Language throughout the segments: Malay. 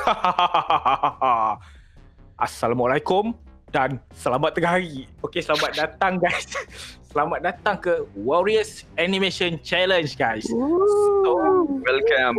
Assalamualaikum dan selamat tengah hari. Okey, selamat datang guys. Selamat datang ke Warriors Animation Challenge guys. So, Welcome.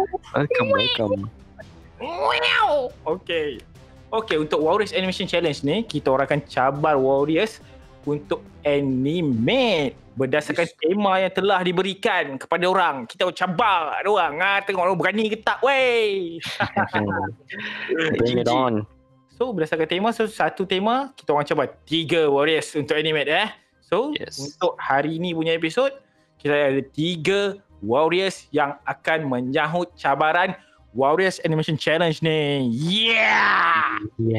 Okay, untuk Warriors Animation Challenge ni, kita orang akan cabar Warriors untuk animate berdasarkan tema yang telah diberikan kepada orang. Kita cabar orang, tengok orang berani ke tak wey. Bring it on. So berdasarkan tema, satu tema kita orang cabar 3 Warriors untuk animate So Yes. untuk hari ni punya episod, kita ada 3 Warriors yang akan menyahut cabaran Warriors Animation Challenge ni. Yeah!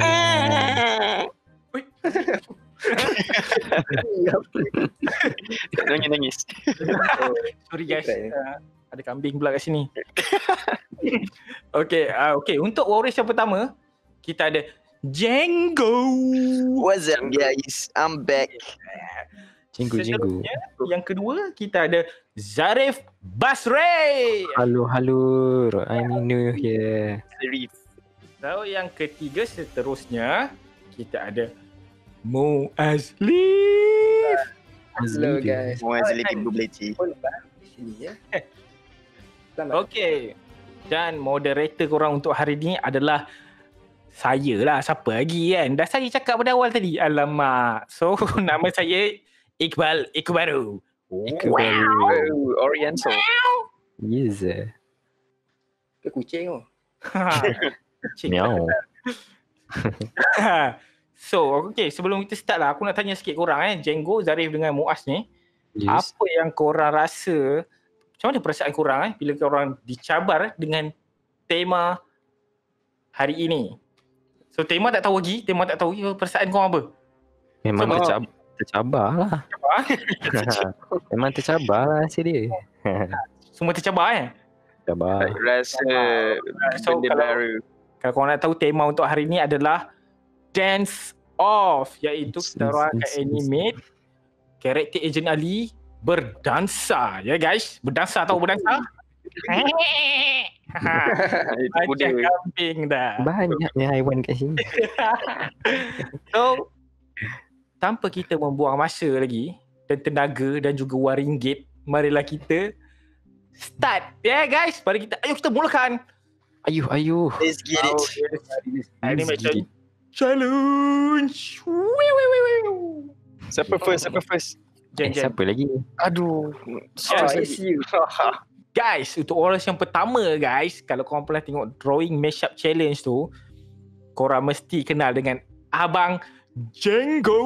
Nangis. Sorry guys, ada kambing pula kat sini. Okay, untuk Warriors yang pertama, kita ada Django. What's up guys? I'm back. Jinggu. Seterusnya, yang kedua, kita ada Zarif Basri. Halo. I'm new here. Serif. So, yang ketiga seterusnya, kita ada Muazli. Hello guys. Semua Azli Ibu Beleci. Sini ya. Okay. Dan moderator korang untuk hari ni adalah saya lah. Siapa lagi kan? Dah saya cakap pada awal tadi. Alamak. So, nama saya Iqbal Iqbaru. Oh, Oriental. Yes. Ke kucing tu. Meow. So, okay, sebelum kita start lah, aku nak tanya sikit korang Django, Zarif dengan Muaz ni. Yes. Apa yang korang rasa, macam mana perasaan korang bila korang dicabar dengan tema hari ini? So, tema tak tahu lagi, perasaan korang apa? Memang tercabar lah. Memang tercabar lah si dia. Semua tercabar Tercabar. Rasa So, benda baru. Kalau korang nak tahu, tema untuk hari ni adalah Dance Off, iaitu kita orang akan animate karakter Agent Ali berdansa. Ya guys, berdansa. Itu kuda. Macam kambing dah. Banyaknya haiwan kat sini. So, tanpa kita membuang masa lagi dan tenaga dan juga wang ringgit, marilah kita start. Ya guys, mari kita mulakan. Ayuh. Let's get it. Animation Challenge. Siapa first? Jen. Siapa lagi? Aduh. It's you. Guys, untuk orang yang pertama guys, kalau korang pernah tengok drawing mashup challenge tu, korang mesti kenal dengan Abang Django.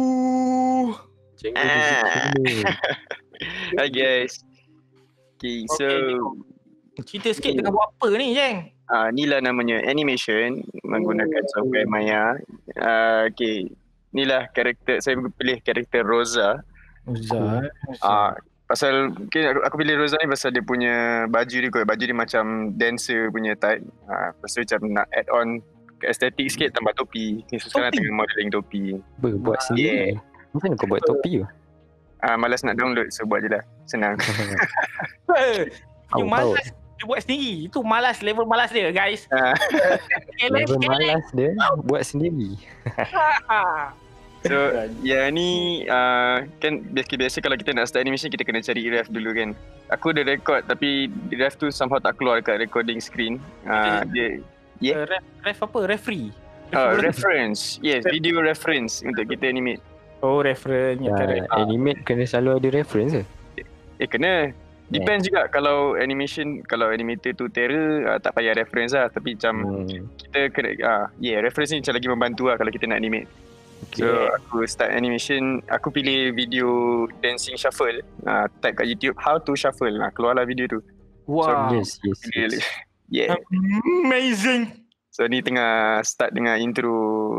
Hi guys. Okay, so Cerita sikit tengah buat apa ni, Jeng? ni lah namanya animation menggunakan software Maya. Okay, ni lah karakter, saya pilih karakter Rosa. Pasal mungkin aku pilih Rosa ni pasal dia punya baju dia kot. Baju dia macam dancer punya type. Lepas tu macam nak add on ke estetik sikit, tambah topi. So, sekarang tengah modeling topi. Buat sendiri. Macam mana kau buat topi tu? Malas nak download, so buat je lah. Senang. Dia malas dia buat sendiri. Itu level malas dia guys. Level malas dia buat sendiri. So yang ni kan biasa kalau kita nak start animation kita kena cari ref dulu kan. Aku ada record tapi ref tu somehow tak keluar dekat recording screen. Dia Ref apa? Referee? Reference. Yes, video reference untuk kita animate. Oh, reference. Animate kena selalu ada reference ke? Kena. Depends juga kalau animator tu terror tak payah reference lah, tapi macam kita kena reference ni macam lagi membantu lah kalau kita nak animate. Okay. So aku start animation, aku pilih video dancing shuffle. Type kat YouTube how to shuffle. Keluarlah video tu. Wow. Yes. Yeah. Amazing. So ni tengah start dengan intro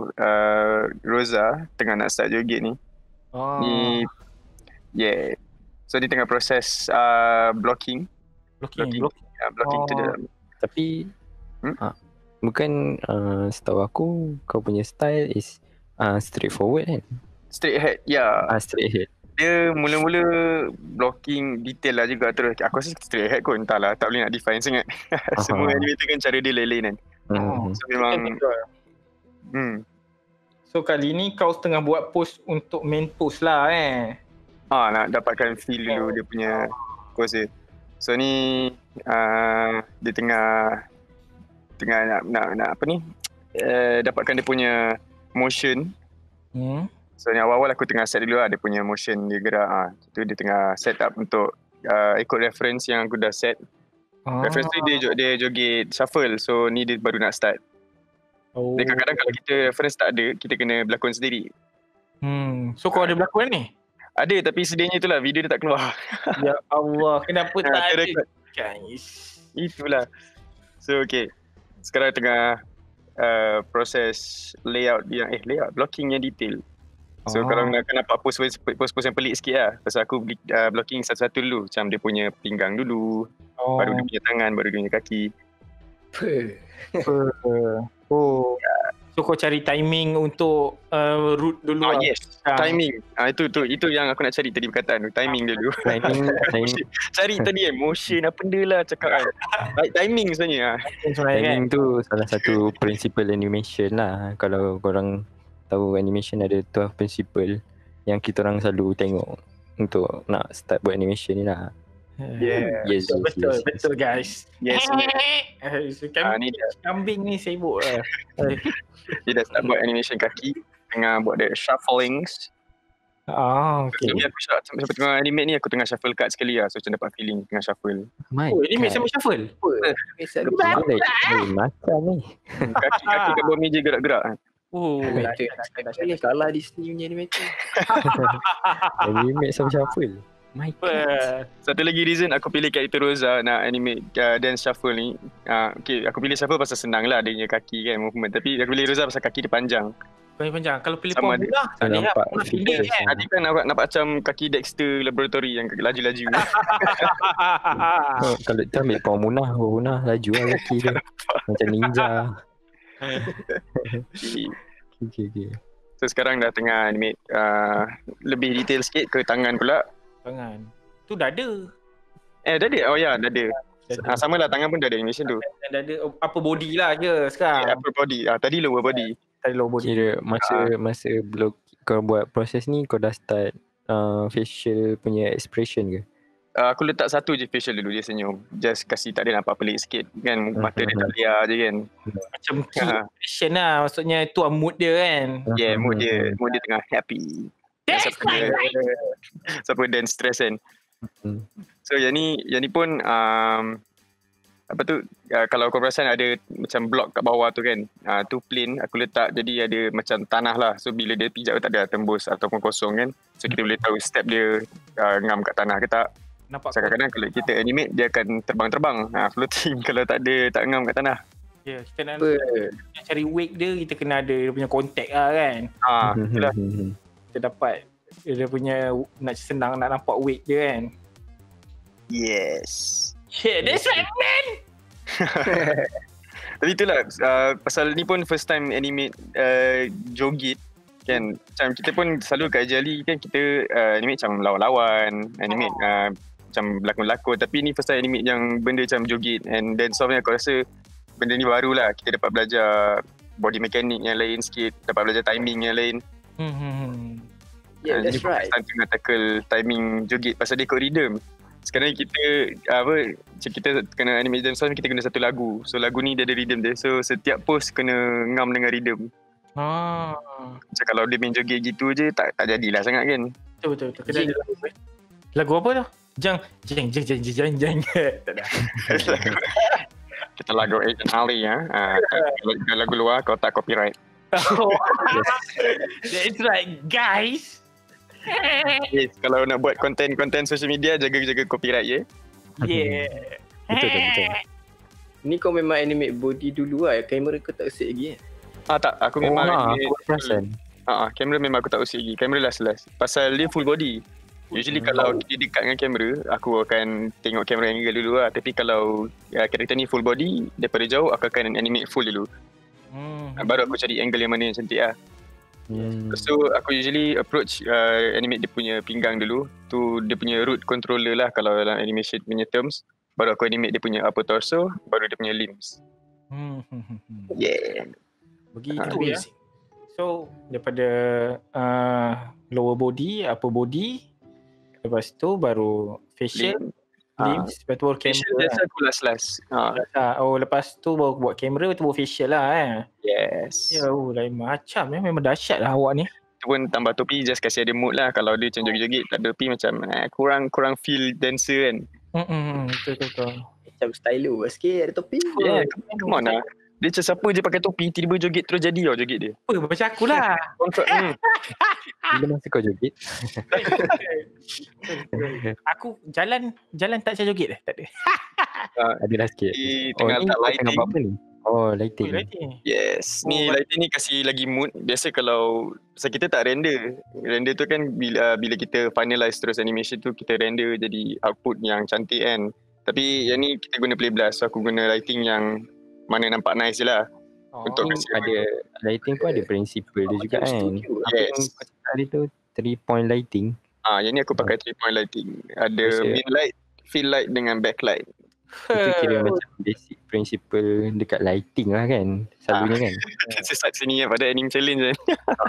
Rosa, tengah nak start joget ni. Ni so ni tengah proses blocking to the dalam. Tapi bukan setahu aku kau punya style is straightforward kan? Straight ahead. Straight ahead. Dia mula-mula blocking detail lah juga terus. Aku rasa straight ahead kot, entahlah, tak boleh nak define sangat. Semua animator kan cara dia lain-lain kan. So memang So kali ni kau tengah buat post untuk main post lah nak dapatkan feel dulu dia punya post dia. So ni dia tengah nak apa ni, dapatkan dia punya motion. So ni awal-awal aku tengah set dulu lah dia punya motion dia gerak. Tu dia tengah set up untuk ikut reference yang aku dah set. Reference tu dia joget shuffle. So ni dia baru nak start. Dia kadang-kadang kalau kita reference tak ada, kita kena berlakon sendiri. So kau ada berlakon ni? Ada, tapi sedihnya itulah video dia tak keluar. Ya Allah, kenapa tak ada? Guys. Itulah. So okay, sekarang tengah proses layout blocking yang detail. So kalau nak nampak post yang pelik sikit lah. Pasal aku blocking satu-satu dulu. Macam dia punya pinggang dulu, baru dia punya tangan, baru dia punya kaki. So kau cari timing untuk root dulu lah. Yes, timing. Itu yang aku nak cari tadi perkataan tu. Timing dulu. Timing Cari tadi motion apa benda lah cakap kan. Timing sebenarnya. Timing tu salah satu principle animation lah. Kalau korang tahu animation ada 12 principle yang kita orang selalu tengok untuk nak start buat animation ni lah. Yes, betul guys. Yes. Kambing ni sibuk lah. Dia dah start buat animation kaki, tengah buat the shufflings. Okay. Jadi aku sampai tengah animate ni aku tengah shuffle card sekali lah. So macam dapat feeling tengah shuffle. Animate sama shuffle? Macam ni Kaki kat bawah meja gerak-gerak. Ni kalah Disney punya animator. Animate sama shuffle. My God. Satu lagi reason aku pilih karakter Rosa nak animate dance shuffle ni. Okay, aku pilih shuffle pasal senang lah dia punya kaki kan movement. Tapi aku pilih Rosa pasal kaki dia panjang. Panjang. Kalau pilih Puan Munah, tak boleh lah. Puan pendek kan. Tadi kan nampak macam kaki Dexter Laboratory yang laju-laju. Kalau kita ambil Puan Munah laju lah kaki dia. Macam ninja. Okay. So sekarang dah tengah animate lebih detail sikit ke tangan pula. Tangan. Tu dada. Dada. Oh ya, dada. Sama lah, tangan pun dah ada animation tu. Dada upper body lah je sekarang. Upper body. Tadi lower body. Kira masa kau buat proses ni kau dah start facial punya expression ke? Aku letak satu je facial dulu, dia senyum. Just kasih tak ada nampak pelik sikit kan. Mata dia tak liar je kan. Macam key expression lah. Maksudnya tu mood dia kan. Yeah, mood dia tengah happy. Siapa dance stress kan. So yang ni pun kalau kau perasan ada macam block kat bawah tu kan. Tu plain aku letak jadi ada macam tanah lah. So bila dia pijak tak ada tembus ataupun kosong kan. So kita boleh tahu step dia ngam kat tanah ke tak. Nampak kadang-kadang kalau kita animate dia akan terbang-terbang. Floating kalau tak ngam kat tanah. Ya, kita nak cari wake dia, kita kena ada dia punya contact lah kan. Itulah. Kita dapat dia punya nak senang nak nampak wake dia kan. Yes. Shit, that's right man. Tapi itulah pasal ni pun first time animate joget kan. Macam kita pun selalu kat Jali kan kita animate macam lawan-lawan, animate macam berlakon-lakon. Tapi ni first time animate yang benda macam joget and dance off ni aku rasa benda ni baru lah. Kita dapat belajar body mechanic yang lain sikit, dapat belajar timing yang lain. Yeah, that's right. Kita tengah tackle timing joget pasal dia ikut rhythm. Sekarang kita kita kena animate dance song, kita kena satu lagu. So lagu ni dia ada rhythm dia. So setiap post kena ngam dengan rhythm. Macam kalau dia main joget gitu je tak jadilah sangat kan. Betul. Kena ada lagu apa tu? Jang. Tak ada. Kita lagu Agent Ali ya. Lagu luar kau tak copyright. That's right guys. Yes, kalau nak buat konten social media jaga piraat ya. Yeah. Betul. Ni kau memang animate body dulu lah. Kamera kau tak usik lagi Tak, aku memang aku perasan. kamera memang aku tak usik lagi. Kamera last. Pasal dia full body. Usually kalau kita dekat dengan kamera, aku akan tengok kamera angle dulu lah. Tapi kalau karakter ni full body, daripada jauh aku akan animate full dulu. Baru aku cari angle yang mana yang cantik lah. So aku usually approach animate dia punya pinggang dulu. Tu dia punya root controller lah kalau dalam animation punya terms. Baru aku animate dia punya upper torso, baru dia punya limbs. Yeah. Begitu ya. So daripada lower body, upper body, lepas tu baru facial, limbs, lepas tu baru Facial kamera. biasa aku last. Oh lepas tu baru buat kamera, tu baru facial lah Yes. Ya, lain macam memang dahsyat lah awak ni. Tu pun tambah topi just kasih ada mood lah. Kalau dia macam joget-joget tak ada topi macam kurang feel dancer kan. Betul. Macam stylo sikit ada topi. Yeah, come on lah. Dia macam siapa je pakai topi tiba-tiba joget terus jadi joget dia. Apa macam aku lah. Bila masa kau joget? Aku jalan tak macam joget tak ada. Adalah sikit. Di tengah letak ni lighting. tengah buat apa ni? Oh, lighting. Yes. Ni lighting ni kasih lagi mood. Biasa kalau pasal kita tak render. Render tu kan bila kita finalize terus animation tu kita render jadi output yang cantik kan. Tapi yang ni kita guna play blast. So aku guna lighting yang mana nampak nice je lah. Untuk kasi Ada lighting pun ada principle dia juga kan. Apa yang kau cakap tadi tu 3 point lighting. Yang ni aku pakai 3 point lighting. Ada main light, fill light dengan backlight. Itu kira macam basic principle dekat lighting lah kan. Selalunya kan. Sesat sini pada anime challenge kan.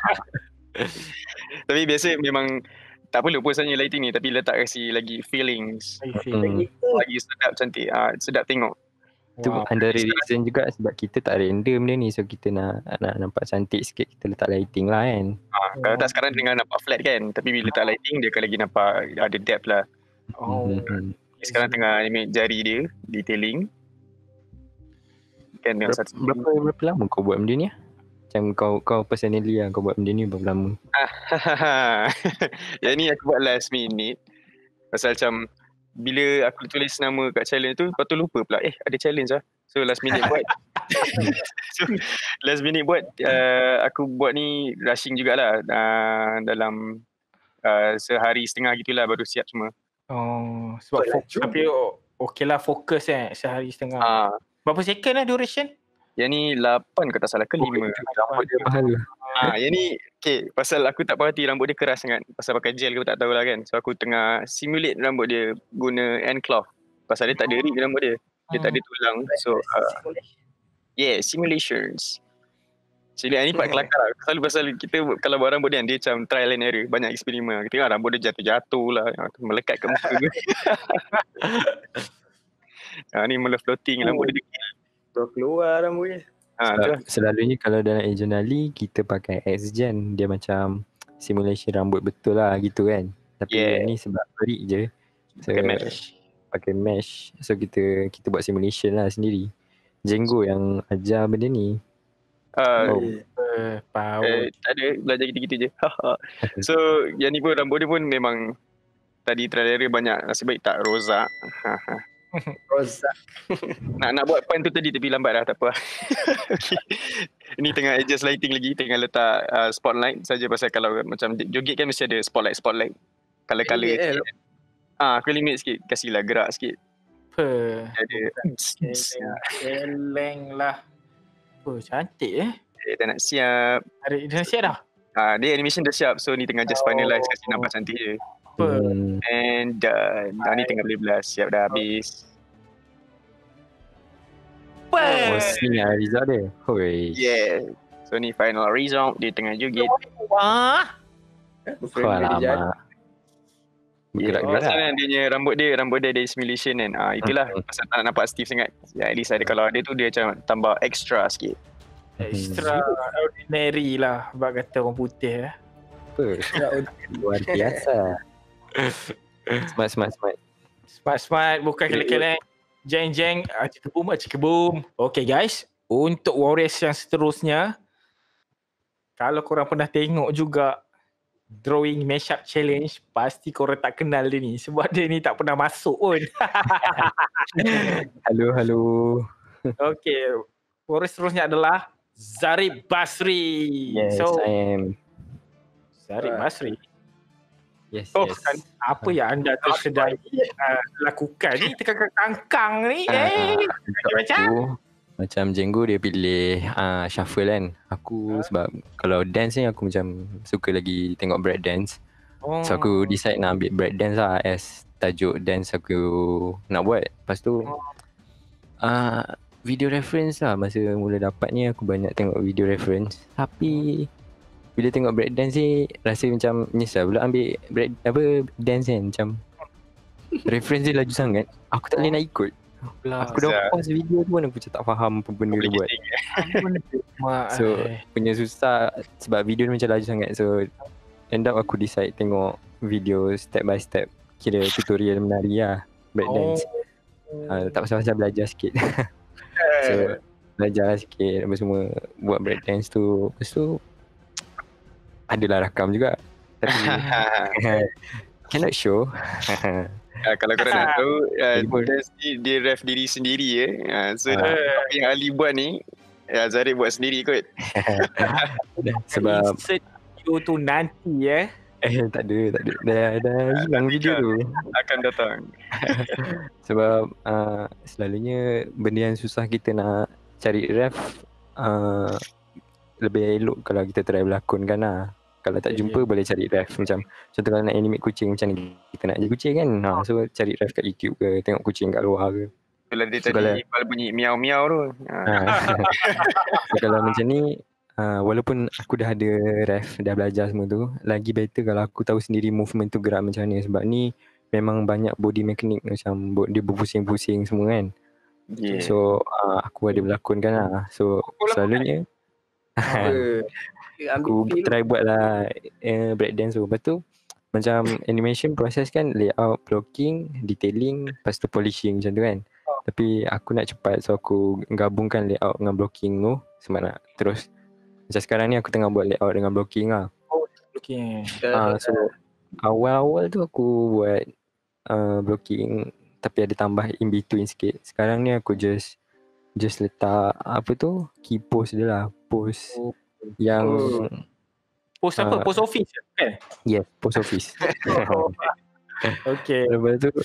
Tapi biasa memang tak perlu pun sebenarnya lighting ni, tapi letak kasi lagi feelings. Lagi sedap cantik. Sedap tengok. Itu antara reason juga sebab kita tak render benda ni. So kita nak nampak cantik sikit, kita letak lighting lah kan. Kalau tak sekarang dengan nampak flat kan. Tapi bila letak lighting dia akan lagi nampak ada depth lah. Sekarang tengah animate jari dia, detailing. Kan dengan berapa lama kau buat benda ni? Macam kau personally lah, kau buat benda ni berapa lama? Yang ni aku buat last minute. Pasal macam bila aku tulis nama kat challenge tu, lepas tu lupa pula ada challenge lah. So last minute buat. Aku buat ni rushing jugalah. Dalam sehari setengah gitulah baru siap semua. Sebab tapi okey lah fokus sehari setengah. Berapa second lah duration? Yang ni 8 ke tak salah ke 5. Rambut dia mahal. Yang ni pasal aku tak perhati rambut dia keras sangat. Pasal pakai gel ke tak tahulah kan. So aku tengah simulate rambut dia guna end cloth. Pasal dia tak ada ring rambut dia. Dia tak ada tulang. So simulations. Jadi ni part kelakar lah. Selalu pasal kita kalau buat rambut dia macam trial and error. Banyak eksperimen. Kita tengok rambut dia jatuh-jatuh lah. Melekat ke muka ke. Ni mula floating rambut dia degil. Keluar rambut dia. Selalunya kalau dalam Agent kita pakai XGen, dia macam simulation rambut betul lah gitu kan. Tapi yang ni sebab perik je. So, pakai mesh. So kita buat simulation lah sendiri. Django yang ajar benda ni. Tak ada, belajar gitu-gitu je. So yang ni pun rambut dia pun memang tadi trial error banyak. Nasib baik tak rozak. Rozak. Nak buat pan tu tadi tapi lambat dah, tak apa. Ini tengah adjust lighting lagi, tengah letak spotlight saja pasal kalau macam joget kan mesti ada spotlight color. Aku limit sikit, kasihlah gerak sikit. Ada Eleng lah. Cantik dah nak siap. Dah siap dah? Dia animation dah siap, so ni tengah just finalize kasi nampak cantik je. And done. Ni tengah 12. Siap dah habis. Ni result dia. Hoi. Yeah. So ni final result. Dia tengah joget. Alamak. Bergerak-gerak. Pasal dia rambut dia ada simulation kan. Itulah pasal tak nak nampak stiff sangat. At least ada, kalau ada tu dia macam tambah extra sikit. Extraordinary lah bak kata orang putih Luar biasa. Smart. Bukan kelek-kelek. Jeng boom. Okay guys, untuk Warriors yang seterusnya, kalau korang pernah tengok juga drawing mashup challenge, pasti korang tak kenal dia ni sebab dia ni tak pernah masuk pun. Halo. Okay, Warriors seterusnya adalah Zarib Basri. Yes, I am. Zarib Basri. Yes. Apa yang anda sedang lakukan ni? Tekan kangkang ni. Macam Django dia pilih shuffle kan. Aku sebab kalau dance ni aku macam suka lagi tengok break dance. So aku decide nak ambil break dance lah as tajuk dance aku nak buat. Lepas tu video reference lah. Masa mula dapat ni aku banyak tengok video reference. Tapi bila tengok breakdance ni rasa macam nyesal pula ambil dance kan. Macam reference dia laju sangat. Aku tak boleh nak ikut. Aku dah pause video tu pun aku macam tak faham apa benda dia buat. So punya susah sebab video ni macam laju sangat. So end up aku decide tengok video step by step. Kira tutorial menari lah, breakdance. Tak pasal-pasal belajar sikit. So belajar sikit apa semua buat breakdance tu. Lepas tu adalah rakam juga. Tapi cannot show. Kalau korang nak tahu dance ni dia ref diri sendiri so apa yang Ali buat ni Zarif buat sendiri kot. Sebab video tu nanti tak ada. Dah hilang video tu. Akan datang. Sebab selalunya benda yang susah kita nak cari ref lebih elok kalau kita try berlakonkan lah. Kalau tak jumpa boleh cari ref. Macam contoh kalau nak animate kucing macam ni, kita nak jadi kucing kan, so cari ref kat YouTube ke, tengok kucing kat luar ke. Bila dia tadi Iqbal bunyi miau-miau tu. So, kalau macam ni walaupun aku dah ada ref, dah belajar semua tu, lagi better kalau aku tahu sendiri movement tu gerak macam mana. Sebab ni memang banyak body mechanic, macam dia berpusing-pusing semua kan. So aku ada berlakonkan lah. So selalunya aku try buat lah breakdance tu. Lepas tu macam animation proses kan, layout, blocking, detailing, lepas tu polishing macam tu kan. Tapi aku nak cepat, so aku gabungkan layout dengan blocking tu sebab nak terus. Macam sekarang ni aku tengah buat layout dengan blocking lah. Blocking. So awal-awal tu aku buat blocking tapi ada tambah in between sikit. Sekarang ni aku just letak apa tu, key pose dia lah. Pose yang post apa? Post office kan? Yes, post office. Okay. Lepas tu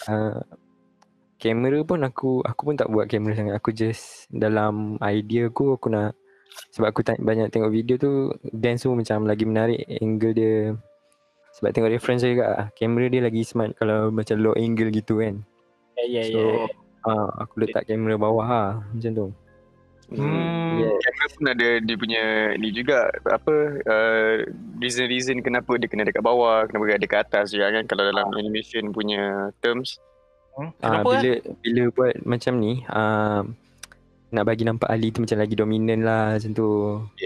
kamera pun aku pun tak buat kamera sangat. Aku just dalam idea aku nak, sebab aku banyak tengok video tu, dance tu macam lagi menarik angle dia. Sebab tengok reference juga, kamera dia lagi smart kalau macam low angle gitu kan. So aku letak kamera bawah lah macam tu. Kamera pun ada dia punya ni juga, apa reason kenapa dia kena dekat bawah, kenapa dia ada kat atas juga kan, kalau dalam animation punya terms. Bila buat macam ni nak bagi nampak Ali tu macam lagi dominan lah macam tu.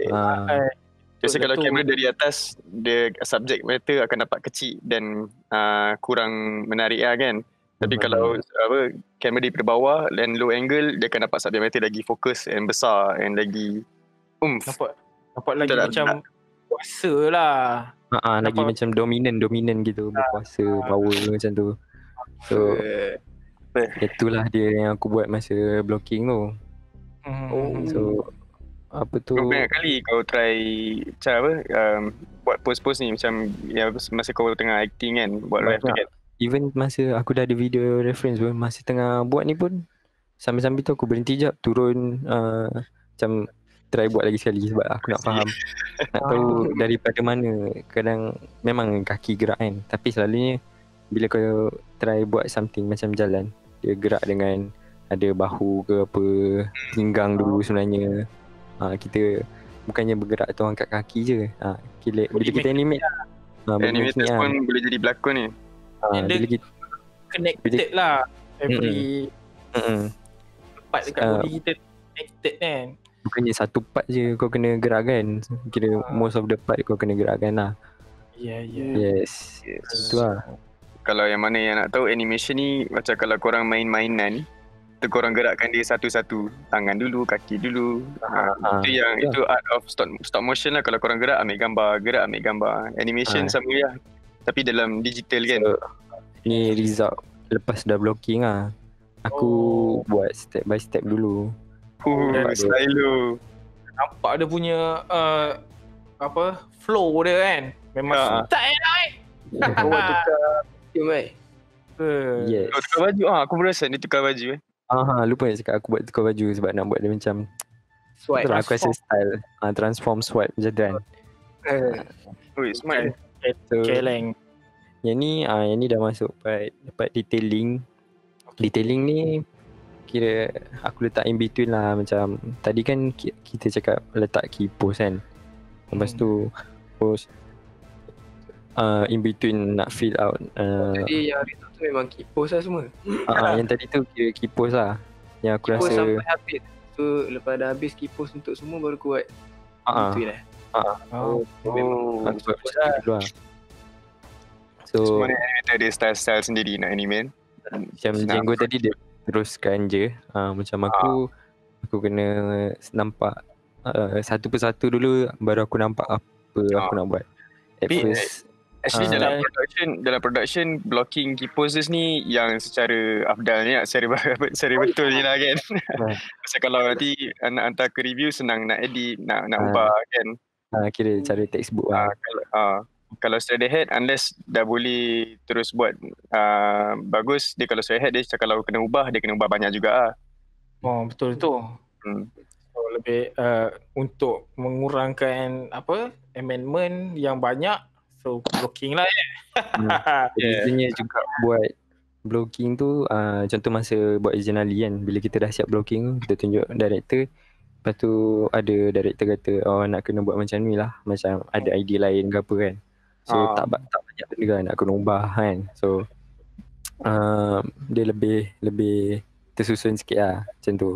Biasa kalau kamera dari atas, dia subject matter akan nampak kecil dan kurang menarik lah kan. Tapi kalau kamera daripada bawah dan low angle, dia akan dapat subject matter lagi fokus and besar and lagi nampak lagi macam kuasa lah. Lagi macam dominan gitu, berkuasa, power macam tu. So itulah dia yang aku buat masa blocking tu. So apa tu, banyak kali kau try macam apa buat pose-pose ni, macam masa kau tengah acting kan, buat ref kan. Even masa aku dah ada video reference pun, masa tengah buat ni pun sambil-sambil tu aku berhenti jap, turun macam try buat lagi sekali sebab aku nak faham nak tahu daripada mana. Kadang memang kaki gerak kan, tapi selalunya bila kau try buat something macam jalan, dia gerak dengan ada bahu ke apa, pinggang dulu sebenarnya. Kita bukannya bergerak tu angkat kaki je. Bila kita animate animators pun boleh jadi berlakon ni. Dia connected lah. Every part dekat body kita connected kan. Bukannya satu part je kau kena gerak kan. Kira most of the part kau kena gerakkan lah. Yes. Itu lah. Kalau yang mana yang nak tahu animation ni, macam kalau korang main-mainan, tu korang gerakkan dia satu-satu, tangan dulu, kaki dulu. Itu art of stop motion lah. Kalau korang gerak ambil gambar. Animation sama lah, tapi dalam digital kan. So, ni result lepas dah blocking lah. Aku buat step by step dulu. Style tu nampak dia punya flow dia kan. Memang tak buat tukar yes. Tukar baju aku perasan dia tukar baju lupa nak cakap aku buat tukar baju sebab nak buat dia macam swipe. Aku rasa style transform swipe macam tu kan. Smart. Keleng. Yang ni dah masuk part detailing. Detailing ni kira aku letak in between lah. Macam tadi kan kita cakap letak key post kan. Lepas tu post in between nak fill out Jadi yang hari tu memang key post lah semua. yang tadi tu kira key post lah. Yang aku Key post rasa sampai habis. So lepas dah habis key post untuk semua baru aku buat between lah. aku buat macam tu dulu lah. So Semua animator ada style-style sendiri nak animate. macam Django tadi dia teruskan je. Macam aku kena nampak satu persatu dulu baru aku nampak apa aku nak buat. At Tapi, first Actually dalam production blocking key poses ni yang secara afdalnya secara betul je lah kan. Pasal kalau nanti nak hantar ke review senang nak edit, nak ubah kan. kira cara textbook lah. Kalau straight ahead unless dah boleh terus buat bagus, dia kalau straight ahead dia cakap kalau kena ubah dia kena ubah banyak juga lah. Oh, betul tu. So, lebih untuk mengurangkan amendment yang banyak, so blocking lah Biasanya juga buat blocking tu contoh masa buat originally kan, bila kita dah siap blocking kita tunjuk director, lepas tu ada director kata nak kena buat macam ni lah, macam ada idea lain ke apa kan. So tak banyak benda kan nak kena ubah kan. So dia lebih tersusun sikit lah macam tu.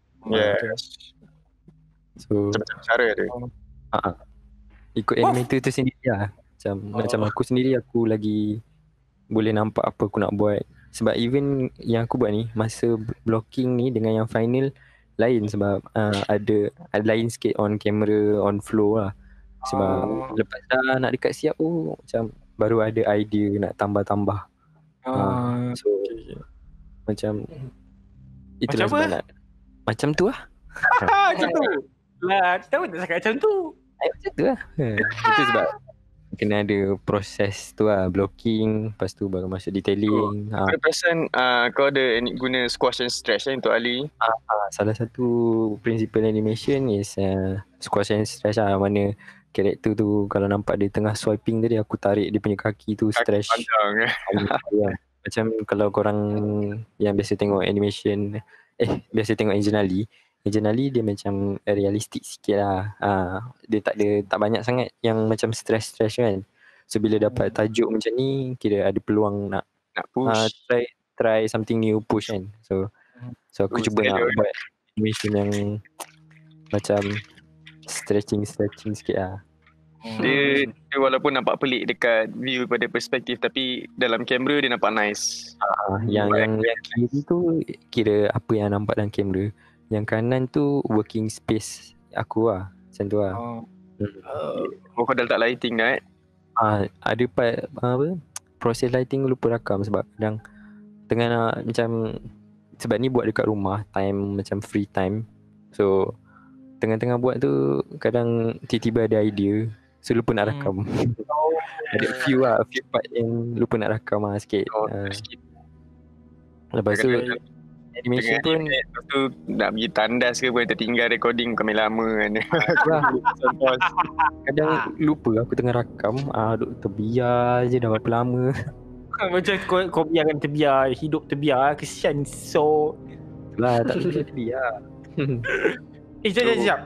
So Macam cara dia. ikut animator tu sendiri lah. Macam aku sendiri aku lagi boleh nampak apa aku nak buat. Sebab even yang aku buat ni masa blocking ni dengan yang final lain, sebab ada lain sikit on camera, on flow lah. Sebab lepas dah nak dekat siap macam baru ada idea nak tambah-tambah. So macam itulah macam sebab macam tu lah. macam tu lah, tahu tak cakap macam tu. Macam tu lah. Itu sebab kena ada proses tu lah, blocking, lepas tu baru masuk detailing. Aku perasan kau ada guna squash and stretch untuk Ali. Salah satu principle animation is squash and stretch lah, mana karakter tu kalau nampak dia tengah swiping tadi aku tarik dia punya kaki tu stretch. Macam kalau korang yang biasa tengok animation biasa tengok originally dia macam realistik sikit lah. Dia tak banyak sangat yang macam stress kan. So bila dapat tajuk macam ni kira ada peluang nak push, try something new, push kan. So aku cuba nak buat animation yang macam stretching sikit lah. Dia walaupun nampak pelik dekat view pada perspektif, tapi dalam kamera dia nampak nice. Yang kiri tu kira apa yang nampak dalam kamera. Yang kanan tu working space aku lah. Macam tu lah. Kau dah letak lighting dah ada part proses lighting lupa rakam sebab kadang tengah nak macam, sebab ni buat dekat rumah, time macam free time. So tengah-tengah buat tu kadang tiba-tiba ada idea, so lupa nak rakam. Ada few part yang lupa nak rakam sikit. Lepas tu animation pun lepas tu nak pergi tandas ke pun tertinggal recording kami lama kan. Kadang lupa aku tengah rakam, duk terbiar je dah berapa lama. Macam kau biarkan terbiar, hidup terbiar, kesian. So lah tak boleh terbiar. Sekejap.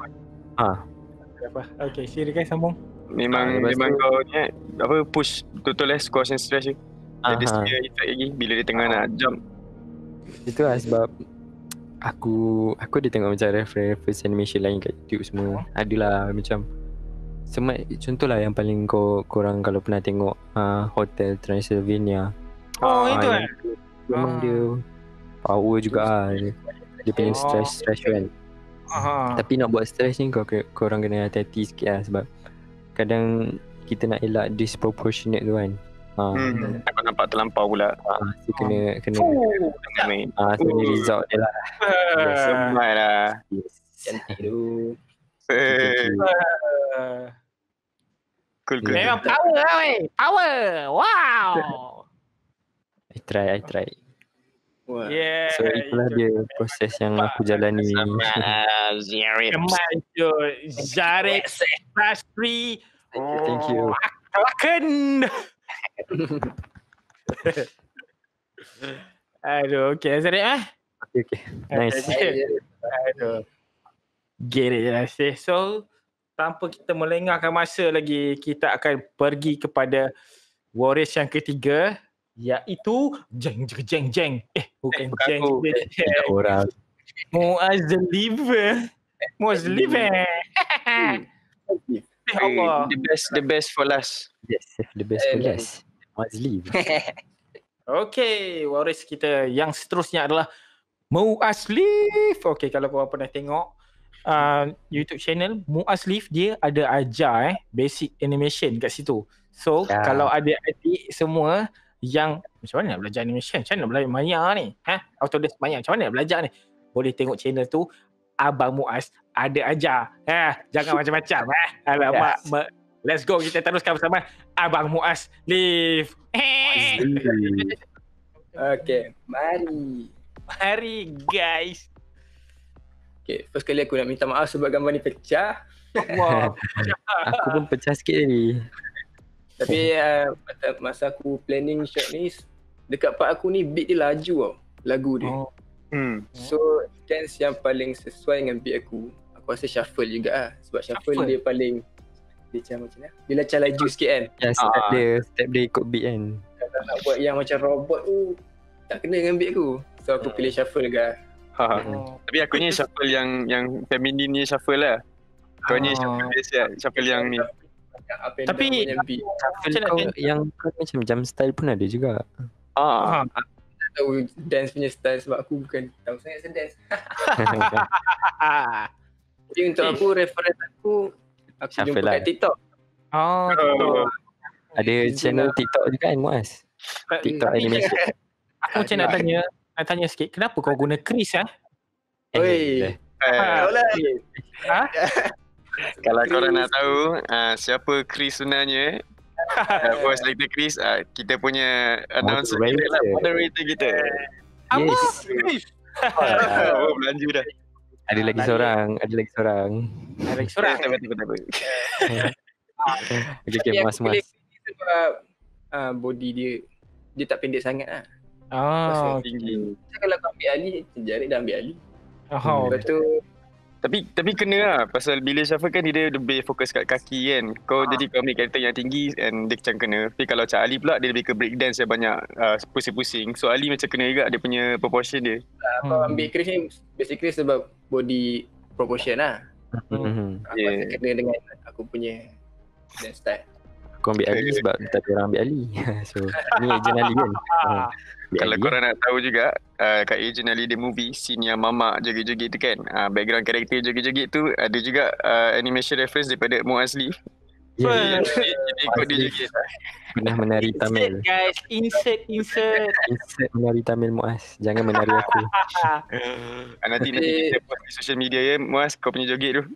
Okay, silakan sambung. Memang kau ni push betul squash and stretch. Ada steer effect lagi bila dia tengah nak jump. Itu lah sebab aku ada tengok macam reference animation lain kat YouTube semua. Adalah macam contohlah yang paling korang kalau pernah tengok Hotel Transylvania. Itu kan. Memang dia power juga dia punya stretch kan. Tapi nak buat stretch ni korang kena hati-hati sikit lah, sebab kadang kita nak elak disproportionate tu kan. Nampak terlampau pula. So kena so ni result dia lah. Semai lah. Cantik tu. Cool. Memang power lah weh. Power. Wow. I try. Yeah. So itulah dia proses yang aku jalani. Zarek Pastry. Thank you. Makan. Aduh, okay Zarek Okay. Nice. Aduh. Get it lah. So, tanpa kita melengahkan masa lagi, kita akan pergi kepada Warriors yang ketiga, iaitu jeng. Bukan jeng. Tiga orang. Muazliv. Allah. The best for last. Yes, the best for last. Muazliv. Okay, Warriors kita yang seterusnya adalah Muazliv. Okay, kalau korang pernah tengok YouTube channel Muazliv, dia ada ajar basic animation kat situ. So kalau adik-adik semua yang macam mana nak belajar animation, macam mana nak belajar Maya ni, Autodesk Maya, macam mana nak belajar ni, boleh tengok channel tu. Abang Muaz ada ajar. Jangan macam-macam. Alamak. Let's go, kita teruskan bersama Abang Muaz Live. Okay, mari guys. Okay, first kali aku nak minta maaf sebab gambar ni pecah. Wah. Aku pun pecah sikit tadi. Tapi masa aku planning shot ni, dekat part aku ni beat dia laju tau, lagu dia. So dance yang paling sesuai dengan beat aku rasa shuffle juga lah. Sebab shuffle dia paling, dia macam mana, dia macam laju sikit kan. Step dia ikut beat kan. Kalau nak buat yang macam robot tu tak kena dengan beat aku, so aku pilih shuffle juga. Tapi aku ni shuffle yang feminin ni shuffle lah. Kau ni shuffle biasa, shuffle yang ni. Tapi yang macam jam style pun ada juga. Tak tahu dance punya style sebab aku bukan tahu sangat dance. Jadi untuk aku, reference aku jumpa kat TikTok. Ada channel TikTok juga kan Muaz? TikTok animation. Aku macam nak tanya sikit, kenapa kau guna Chris Oi. Kalau korang nak tahu siapa Chris sebenarnya, voice actor Chris, kita punya announcer kita lah, moderator kita. Yes. Belanja dah. Ada lagi seorang. Betul. Okay, Mas. Sebab body dia tak pendek sangat lah. Tinggi. Kalau kau ambil Ali, Jared dah ambil Ali. Lepas tu Tapi kena lah, pasal bila shuffle kan dia lebih fokus kat kaki kan. Kau jadi kau ambil karakter yang tinggi and dia macam kena. Tapi kalau macam Ali pula, dia lebih ke breakdance yang banyak pusing-pusing. So Ali macam kena juga dia punya proportion dia. Kau ambil Chris ni basically sebab body proportion lah. Aku rasa kena dengan aku punya dance style. Kau ambil Ali sebab tak ada orang ambil Ali. So ni agent Ali kan. Kalau korang nak tahu juga, kat Agent Ali The Movie, scene yang Mamak joget-joget tu kan, background karakter joget-joget tu ada juga animation reference daripada Muaz Live. Jadi ikut dia joget. Pernah menari Tamil. Guys, insert menari Tamil Muaz. Jangan menari aku. Nanti kita post di social media ya, Muaz, kau punya joget tu.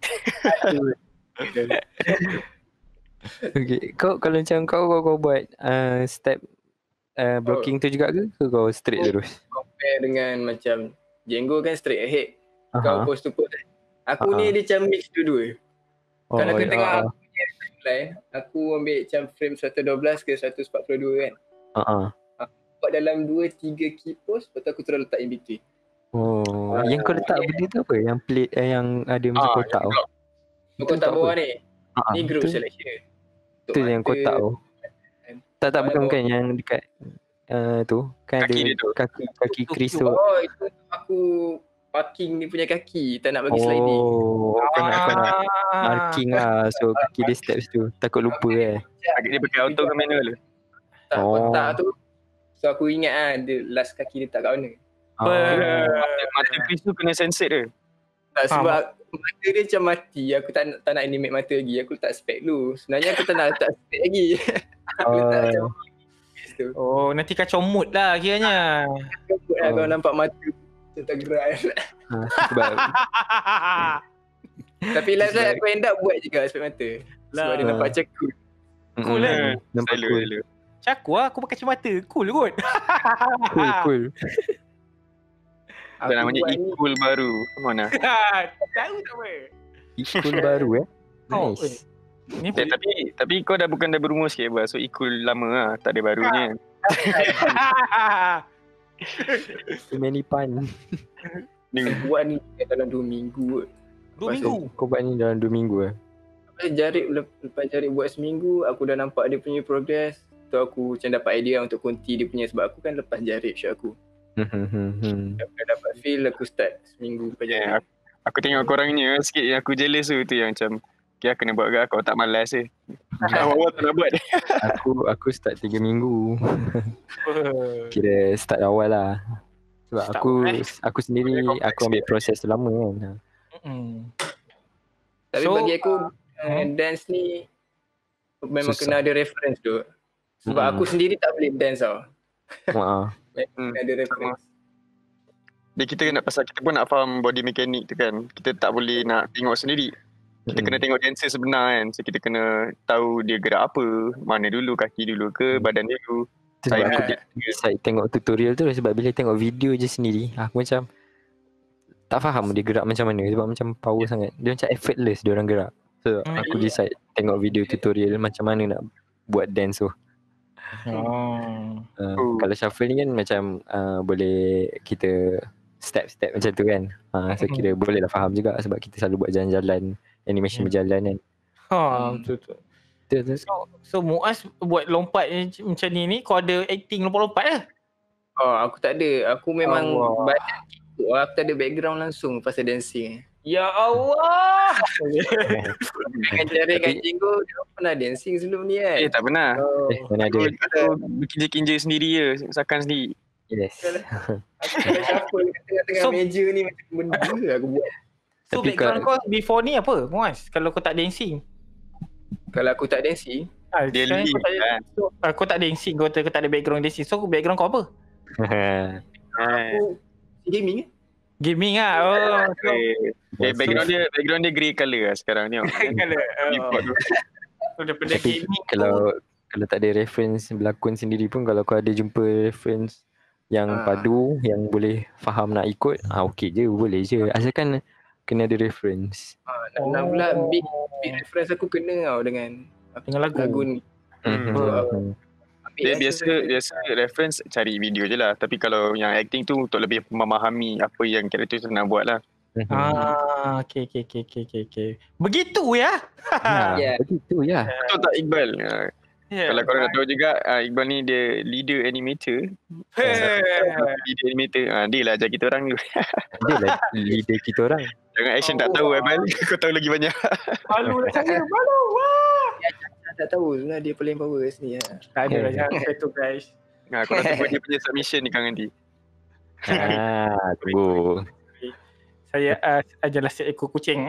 Okay, kalau macam kau buat step blocking tu juga ke kau straight terus? Compare dengan macam Django kan straight ahead. Kau post to post. Aku ni dia macam mix dua-dua. Kalau aku tengok aku punya timeline, aku ambil macam frame 112 ke 142 kan. Aku buat dalam 2-3 key post, lepas tu aku terus letak in between. Yang kau letak benda tu apa? Yang plate yang ada macam kotak tu? Kotak bawah ni. Ni group selection. Tu yang kotak tu. Tak bukan yang dekat tu kan, kaki ada kaki Chris tu. Itu aku parking dia punya kaki, tak nak bagi sliding. Kau nak marking lah, so kaki dia steps tu. Takut lupa Dia pakai auto ke manual? Tak, kotak tu. So aku ingat dia last kaki dia tak kat mana. Mata Chris tu kena sensor dia. Tak, sebab mata dia macam mati. Aku tak nak animate mata lagi. Aku letak spek dulu. Sebenarnya aku tak nak letak spek lagi. Aku letak macam tu. Nanti kacau mood lah kiranya. Kau nampak mata tu tergerak. Tapi last aku end up buat juga spek mata. Sebab dia nampak macam cool. Cool lah. Nampak cool. Caku lah, aku pakai kacamata. Cool kot. Cool. Itu namanya Ikul baru. Mana? Tahu tak apa? Ikul baru Nice. Tapi kau dah bukan dah berumur sikit, so Ikul lama lah, tak ada barunya. Too many pun. Buat ni dalam 2 minggu. 2 minggu? Kau buat ni dalam 2 minggu Lepas Jarib buat seminggu, aku dah nampak dia punya progress. Tu aku macam dapat idea untuk konti dia punya, sebab aku kan lepas Jarib shot aku. Aku dah dapat feel, aku start seminggu lepas Jarib. Aku tengok korangnya sikit yang aku jealous tu yang macam aku kena buat ke aku tak malas je. Awal-awal tak nak buat. Aku start 3 minggu. Kira start awal lah. Sebab aku sendiri aku ambil proses lama kan. Tapi bagi aku dance ni memang susah. Kena ada reference tu. Sebab aku sendiri tak boleh dance tau. Kena ada reference. Dia kita nak pasal kita pun nak faham body mechanic tu kan. Kita tak boleh nak tengok sendiri. Kita kena tengok dancer sebenar kan. So kita kena tahu dia gerak apa, mana dulu, kaki dulu ke, badan dulu. Sebab aku decide tengok tutorial tu sebab bila tengok video je sendiri aku macam tak faham dia gerak macam mana. Sebab macam power sangat. Dia macam effortless dia orang gerak. So aku decide tengok video tutorial macam mana nak buat dance tu. Kalau shuffle ni kan macam boleh kita step-step macam tu kan. So kira boleh lah faham juga sebab kita selalu buat jalan-jalan, animation berjalan kan. Betul. So Muaz buat lompat macam ni kau ada acting lompat-lompat ke? Aku tak ada. Aku memang badan gitu. Aku tak ada background langsung pasal dancing. Ya Allah. Dengan Jarib dengan Jenggo dia pernah dancing sebelum ni kan? Tak pernah. Mana ada. Aku berkinja-kinja sendiri je, sakan sendiri. Yes. Aku kalau shuffle kat tengah-tengah meja ni macam benda aku buat. So background kau before ni apa Muaz? Kalau kau tak dancing? Kalau aku tak dancing, dia lead kan. Kau tak dancing, kau tak ada background dancing. So background kau apa? aku gaming kan? Gaming lah. Background dia grey colour lah sekarang ni. Grey colour. Daripada gaming kalau tak ada reference berlakon sendiri pun, kalau kau ada jumpa reference yang padu, yang boleh faham nak ikut, okey je, boleh je. Asalkan kena ada reference. Nak pula big reference aku kena tau dengan lagu ni. Dia biasa reference cari video je lah. Tapi kalau yang acting tu untuk lebih memahami apa yang karakter tu nak buat lah. Okay. Begitu ya? Begitu ya. Betul tak Iqbal? Kalau korang nak tahu juga, Iqbal ni dia leader animator. Leader animator. Dia lah ajar kita orang dulu. Dia lah leader kita orang. Jangan action tak tahu Iqbal. Kau tahu lagi banyak. Malu lah saya. Malu. Tak tahu sebenarnya dia paling power kat sini. Tak ada lah jangan tu guys. Korang tunggu dia punya submission ni kan nanti. Tunggu. Saya ajalah seekor kucing.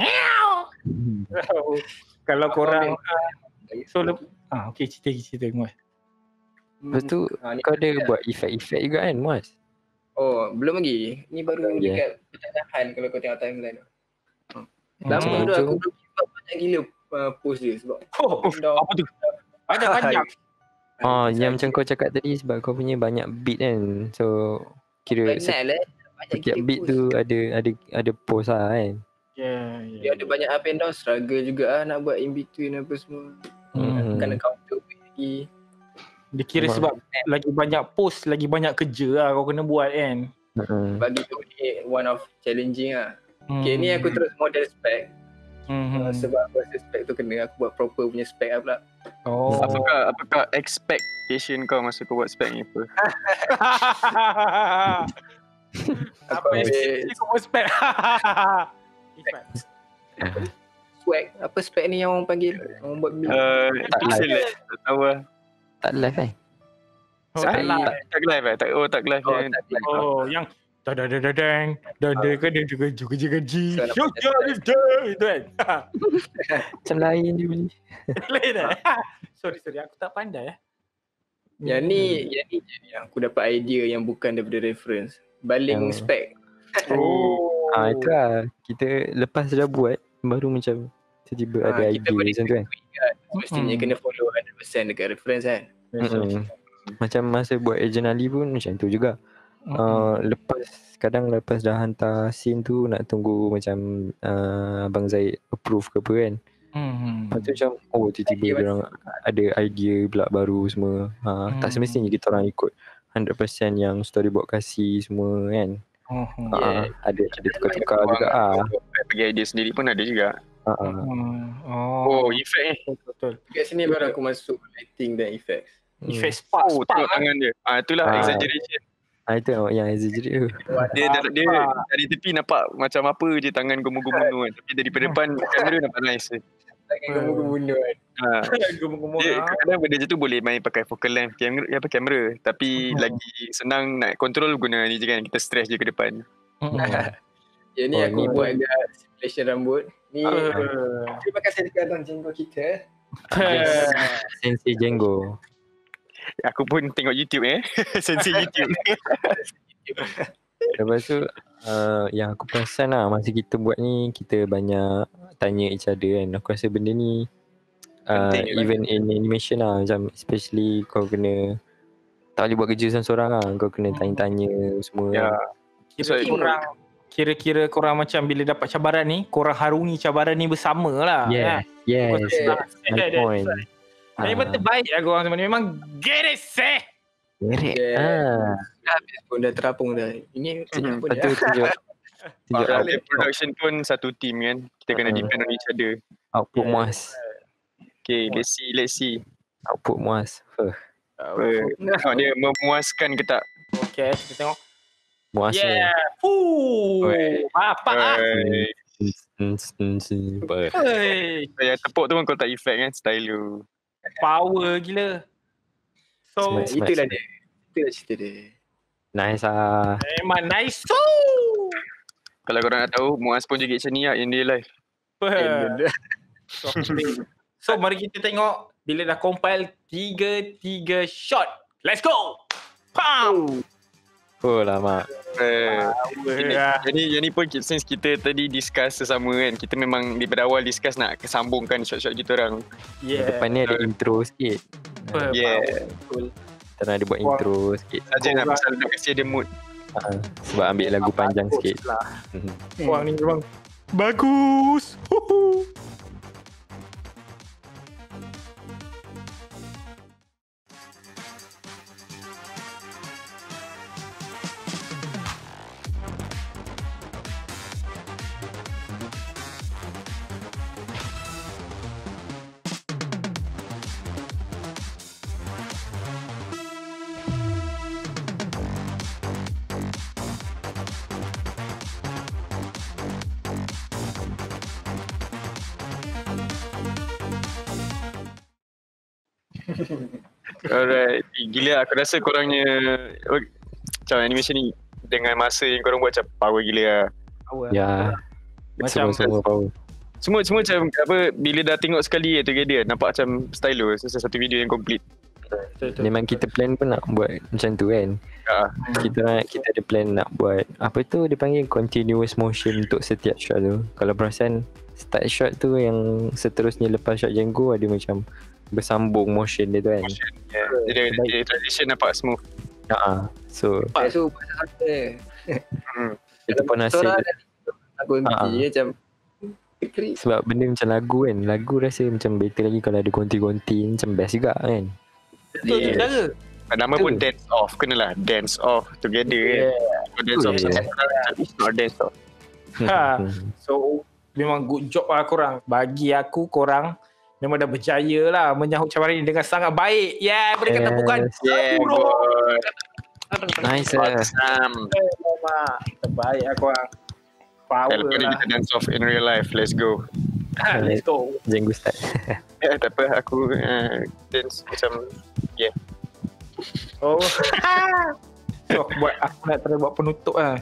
Kalau korang okey cerita Muaz. Lepas tu kau ada buat efek-efek juga kan Muaz? Belum lagi. Ni baru dekat pertengahan kalau kau tengok timeline. Lama tu aku belum buat banyak gila post dia sebab apa tu? Ada banyak. Yang macam kau cakap tadi sebab kau punya banyak beat kan. So kira setiap beat tu ada post lah kan. Dia ada banyak up and down, struggle juga nak buat in between apa semua. Kena counter lagi. Dia kira sebab lagi banyak post, lagi banyak kerja lah kau kena buat kan. Bagi tu ni one of challenging lah. Okay, ni aku terus model spec. Sebab aku rasa spec tu kena aku buat proper punya spec lah pula. Apakah expectation kau masa kau buat spec ni apa? Apa kau buat spec? Swag. Apa spec ni yang orang panggil? Orang buat beat. Tak live. Tak tahu lah. Tak live kan? Tak live eh? Tak live. Yang dadadadadang dadadadang juga itu kan. Macam lain dia bunyi. Lain sorry aku tak pandai Yang ni aku dapat idea yang bukan daripada reference. Baling spec. Itu lah. Kita lepas dah buat baru macam tiba-tiba ada idea macam tu kan. Mestinya kena follow 100% dekat reference kan. Macam masa buat Agent Ali pun macam tu juga. Lepas dah hantar scene tu nak tunggu macam Abang Zaid approve ke apa kan. Lepas tu macam tiba-tiba orang ada idea pula baru semua. Tak semestinya kita orang ikut 100% yang storyboard kasih semua kan. Ada tukar-tukar juga bagi idea sendiri pun ada juga. Effect ni. Betul. Kat sini baru aku masuk lighting dan effects. Effect spark tengok tangan dia. Itulah exaggeration. Itu yang exaggerate tu. Dia dari tepi nampak macam apa je tangan gumur-gumur kan. Tapi dari depan kamera nampak nice. Tangan gumur-gumur kan. Kadang-kadang benda je tu boleh main pakai focal length kamera. Tapi lagi senang nak control guna ni je kan. Kita stress je ke depan. Yang ni aku buat agak simulation rambut. Ni terima kasih dekat Abang Jenggo kita. Sensei Jenggo. Aku pun tengok YouTube Sensei YouTube. Lepas tu yang aku perasan lah masa kita buat ni, kita banyak tanya each other kan. Aku rasa benda ni even in animation lah, macam especially kau kena tak boleh buat kerja seorang-seorang lah. Kau kena tanya-tanya semua. Kira-kira korang macam bila dapat cabaran ni, korang harungi cabaran ni bersama lah. Yes, my point. Memang terbaik lah korang semua ni. Memang geres Geres. Habis pun dah terapung dah. Ini apa dah? Tunjuk production pun satu team kan. Kita kena depend on each other. Output muas. Okay, let's see. Output muas. Tengok dia memuaskan ke tak? Okay, kita tengok. Muasnya. Bapak Saya tepuk tu pun kau tak effect kan, style lu. Power gila. So itulah dia. Itulah cerita dia. Nice lah. Memang nice. Kalau korang nak tahu, Muaz pun juga macam ni lah in real life. So mari kita tengok bila dah compile 3 shot. Let's go. Pow. Lama. Yang ni pun since kita tadi discuss sesama kan, kita memang daripada awal discuss nak kesambungkan shot-shot kita orang. Depan ni ada intro sikit. Betul. Kita nak ada buat intro sikit. Saja nak pasal nak kasi dia mood. Sebab ambil lagu panjang sikit. Korang ni memang bagus. Alright, gila aku rasa korangnya macam animation ni dengan masa yang korang buat macam power gila lah. Ya. Macam semua power. Semua macam apa, bila dah tengok sekali together nampak macam style lu satu video yang complete. Memang kita plan pun nak buat macam tu kan. Kita ada plan nak buat apa tu dia panggil continuous motion untuk setiap shot tu. Kalau perasan start shot tu yang seterusnya lepas shot Django ada macam bersambung motion dia tu kan. Dia transition nampak smooth. So So pasal itu pun hasil aku macam sebab benda macam lagu kan. Lagu rasa macam better lagi kalau ada gonti-gonti, macam best juga kan. Betul tu cara. Nama pun dance off, kenalah dance off together kan. Dance off it's not dance off. So memang good job lah korang. Bagi aku korang memang dah berjaya lah menyahut cabaran ini dengan sangat baik. Berikan tepukan. Nice terbaik lah korang. Power Lepas ni kita dance off in real life. Let's go. Let's go. Django start. Tak apa, aku dance macam So aku nak try buat penutup lah.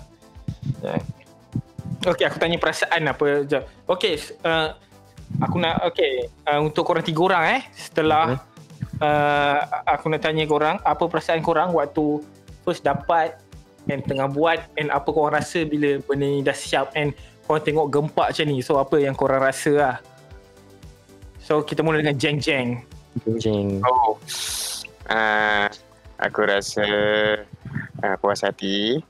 Okay, aku tanya perasaan apa je. Okay, aku nak untuk korang 3 orang setelah aku nak tanya korang apa perasaan korang waktu first dapat and tengah buat, and apa korang rasa bila benda ni dah siap and korang tengok gempak macam ni. So apa yang korang rasa lah. So kita mula dengan Jeng. Aku rasa puas hati.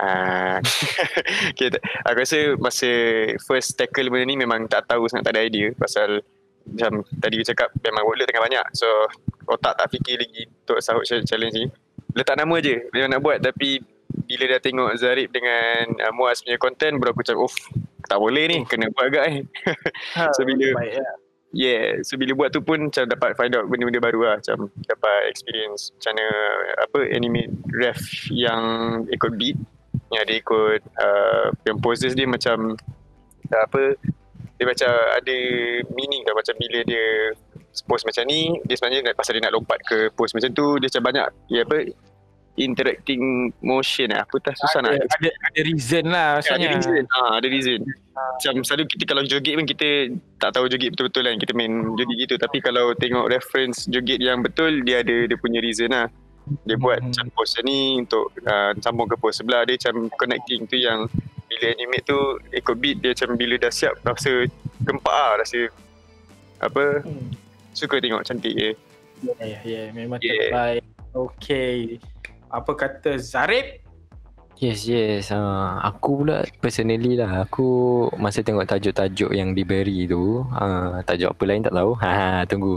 Aku rasa masa first tackle benda ni memang tak tahu sangat, tak ada idea. Pasal macam tadi aku cakap memang workload tengah banyak. So otak tak fikir lagi untuk sahut challenge ni. letak nama je dia nak buat, tapi bila dah tengok Zarib dengan Muaz punya content, baru aku cakap tak boleh ni, kena buat agak so bila so bila buat tu pun macam dapat find out benda-benda baru lah, macam dapat experience macam mana animate ref yang ikut beat, yang dia ikut yang poses dia macam dia macam ada meaning kan, macam bila dia pose macam ni, dia sebenarnya pasal dia nak lompat ke pose macam tu, dia macam banyak interacting motion aku tak susah nak ada reason lah maksudnya. Ada reason. Macam selalu kita kalau joget pun kita tak tahu joget betul-betul kan, kita main joget gitu, tapi kalau tengok reference joget yang betul, dia ada dia punya reason lah. Dia buat macam pose ni untuk sambung ke pose sebelah, dia macam connecting tu yang bila animate tu ikut beat dia, macam bila dah siap rasa gempak lah, rasa suka tengok, cantik memang terbaik. Okay, apa kata Zarib? Yes. Aku pula personally lah, aku masa tengok tajuk-tajuk yang diberi tu, tajuk apa lain tak tahu. Tunggu.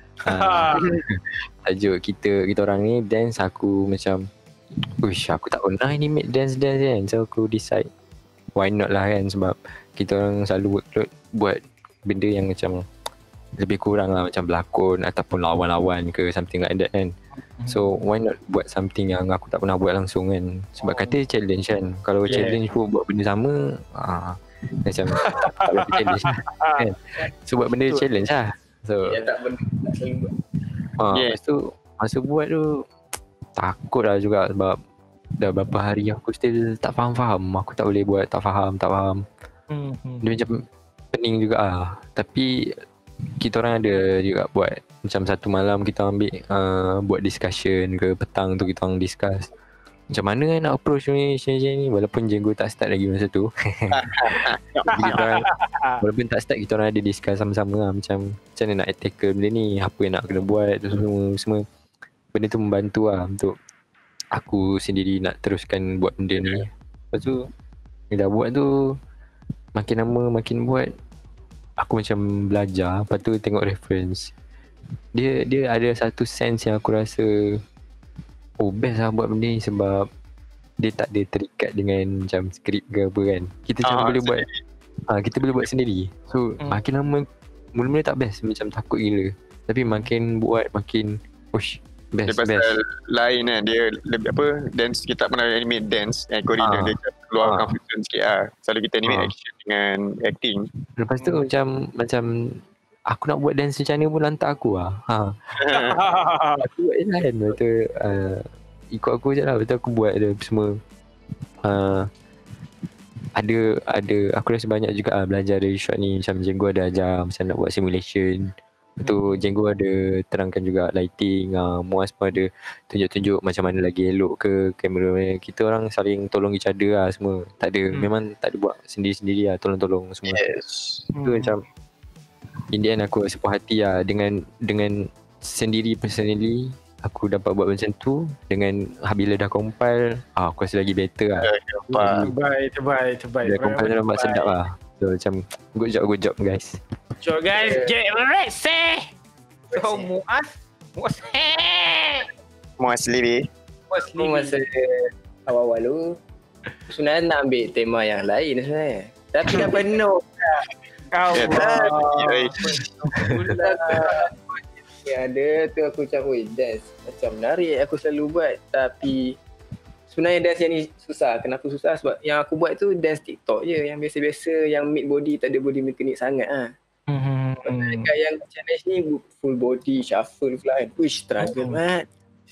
Tajuk kita orang ni dance, aku macam aku tak pernah animate dance kan. So aku decide why not lah kan, sebab kita orang selalu buat benda yang macam lebih kurang lah, macam berlakon ataupun lawan-lawan ke something like that kan. So why not buat something yang aku tak pernah buat langsung kan. Sebab kata challenge kan, kalau challenge pun buat benda sama, macam tak boleh challenge kan. So buat benda challenge lah. So tak selalu buat. Lepas tu masa buat tu takut lah juga, sebab dah berapa hari aku still tak faham. Aku tak boleh buat, tak faham. Dia macam pening juga lah. Tapi kita orang ada juga buat macam satu malam kita ambil buat discussion ke, petang tu kita orang discuss macam mana nak approach ni walaupun Jenggo tak start lagi masa tu. Walaupun tak start, kita orang ada discuss sama-sama lah, macam mana nak tackle benda ni, apa yang nak kena buat tu semua. Benda tu membantu lah untuk aku sendiri nak teruskan buat benda ni. Lepas tu bila dah buat tu, makin lama makin buat, aku macam belajar. Lepas tu tengok reference, dia ada satu sense yang aku rasa best lah buat benda ni, sebab dia tak ada terikat dengan macam skrip ke apa kan. Kita macam boleh buat kita boleh buat sendiri. So makin lama, mula-mula tak best, macam takut gila, tapi makin buat makin best. Dia pasal lain kan, dia lebih dance, kita tak pernah animate dance korean, dia keluar confidence sikit lah. Selalu kita animate action dengan acting. Lepas tu macam aku nak buat dance macam mana pun lantak aku lah. Aku buat je lah kan. Lepas tu ikut aku je lah. Lepas tu aku buat dia semua. Ada aku rasa banyak juga lah belajar dari shot ni. Macam Jenggo ada ajar macam nak buat simulation. Lepas tu Jenggo ada terangkan juga lighting. Muaz pun ada tunjuk-tunjuk macam mana lagi elok ke kamera. Kita orang saling tolong each other lah semua. Tak ada, memang tak ada buat sendiri-sendiri lah, tolong-tolong semua. Tu macam in the end aku rasa puas hati lah dengan sendiri personally aku dapat buat macam tu. Dengan bila dah compile, aku rasa lagi better lah. Terbaik. Dah compile nampak sedap lah. So macam good job guys. So guys, get ready. So Muaz lebih masa awal-awal tu sebenarnya nak ambil tema yang lain sebenarnya, tapi dah penuh kau yang ada tu. Aku macam dance macam menarik, aku selalu buat, tapi sebenarnya dance yang ni susah. Kenapa susah? Sebab yang aku buat tu dance TikTok je, yang biasa-biasa, yang mid body, tak ada body mekanik sangat lah. Dekat yang challenge ni full body shuffle pula kan. Wish struggle mat.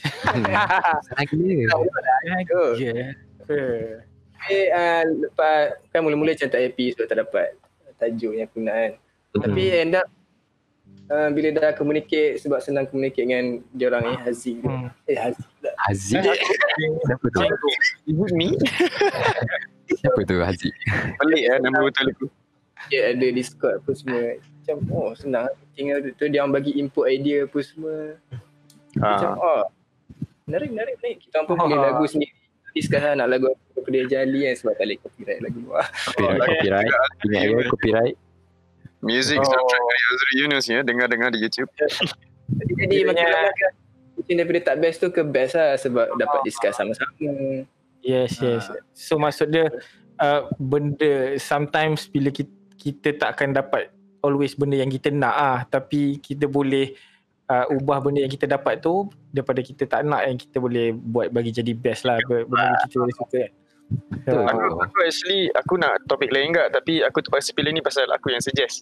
Lepas kan mula-mula macam tak happy sebab tak dapat tajuk yang aku nak kan. Tapi end up bila dah communicate, sebab senang communicate dengan diorang ni, Haziq Haziq? Siapa tu? Ibu ni? Siapa tu Haziq? Pelik lah nama betul aku. Dia ada Discord apa semua. Macam senang. Tinggal tu dia orang bagi input idea apa semua. Macam menarik. Kita pun boleh lagu sendiri. Discuss lah nak lagu apa dia jali kan, sebab tak boleh copyright lagu luar. Copyright. Ingat ya copyright. Music soundtrack dari Azri Yunus ya, dengar di YouTube. Jadi makin lama kan daripada tak best tu ke best lah sebab dapat discuss sama-sama. Yes. So maksud dia benda sometimes bila kita tak akan dapat always benda yang kita nak tapi kita boleh ubah benda yang kita dapat tu daripada kita tak nak yang kita boleh buat bagi jadi best lah benda yang kita boleh suka kan. Aku actually aku nak topik lain enggak tapi aku terpaksa pilih ni pasal aku yang suggest.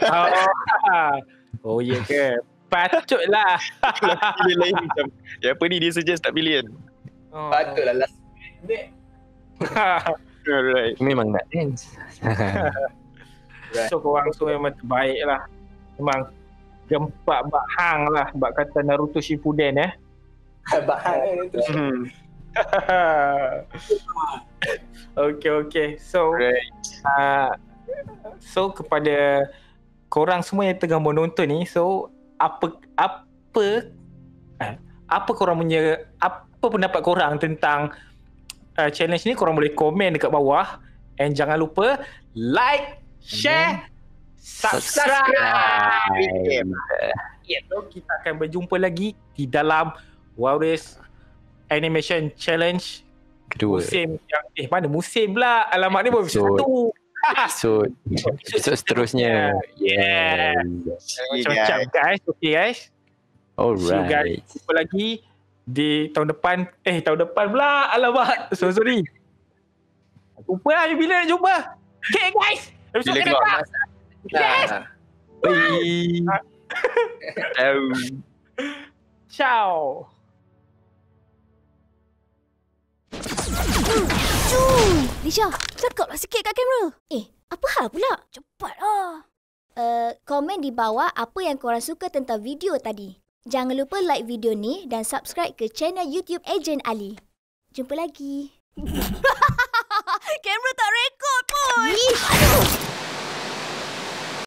Oh ya ke? Patutlah. Pilih lain macam ya apa ni dia suggest tak pilih kan. Patutlah last minute. Alright. Memang nak dance. So korang semua memang terbaik lah. Memang gempak bak hang lah. Bak kata Naruto Shippuden Bak hang tu. Okay. So so kepada korang semua yang tengah menonton ni, so apa korang punya, apa pendapat korang tentang challenge ni? Korang boleh komen dekat bawah and jangan lupa like, share, subscribe. So kita akan berjumpa lagi di dalam Warriors Animation Challenge Kedua. musim yang mana musim pula, alamat ni baru episode seterusnya. Macam-macam guys. Okay guys, Alright. see you guys, jumpa lagi di tahun depan pula, alamak, sorry jumpa lah bila nak jumpa. Okay guys, episode Bila kedepan. Yes. Ciao. Lisha, cakaplah sikit kat kamera. Apa hal pula? Cepatlah. Komen di bawah apa yang korang suka tentang video tadi. Jangan lupa like video ni dan subscribe ke channel YouTube Ejen Ali. Jumpa lagi. Kamera tak rekod pun. Aduh.